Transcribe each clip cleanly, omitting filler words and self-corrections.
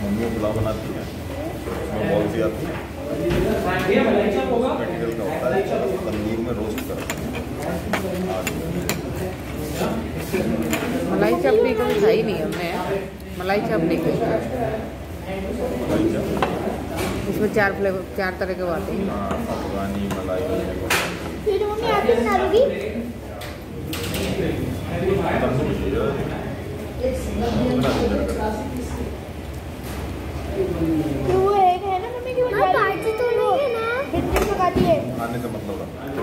Mummy pulao बनाती है, उसमें बॉल सी आती है, मटेरियल का होता है, तंदूर में रोस्ट करते हैं। मलाई चाप भी कभी खाई नहीं हमने, मलाई चाप नहीं खाई। इसमें 4 फ्लेवर, 4 तरह के आते हैं। अफगानी मलाई फिर मम्मी आप बना लोगी? वो एक है ना मम्मी की काटती तो नहीं है ना, कितने पकाती है खाने का मतलब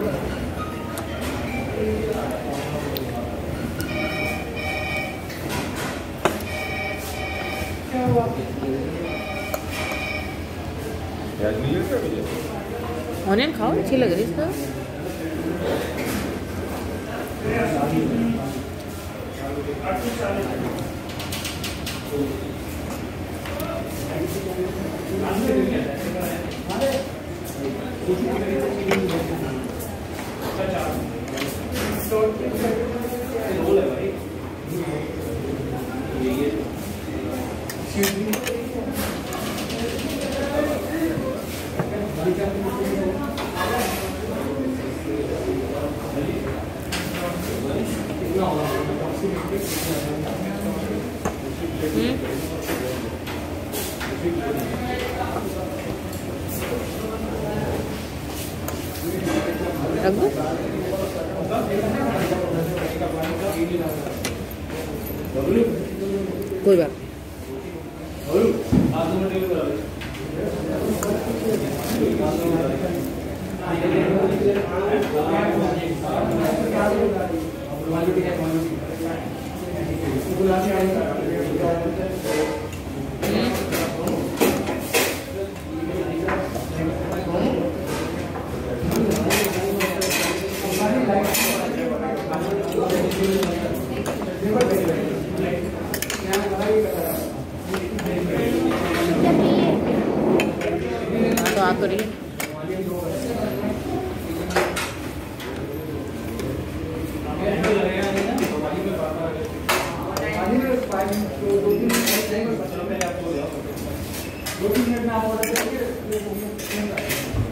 प्याज नहीं लेते मुझे। ऑनियन खाओ, अच्छी लग रही है इसका। रख दो। कोई बात तो आ तो रही है। दो तीन मिनट में आप ऑर्डर करके